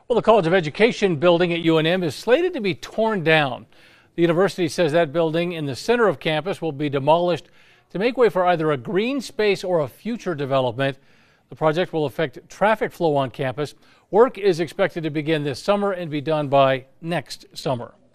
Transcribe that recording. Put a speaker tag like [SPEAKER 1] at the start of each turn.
[SPEAKER 1] Well, the College of Education building at UNM is slated to be torn down. The university says that building in the center of campus will be demolished to make way for either a green space or a future development. The project will affect traffic flow on campus. Work is expected to begin this summer and be done by next summer.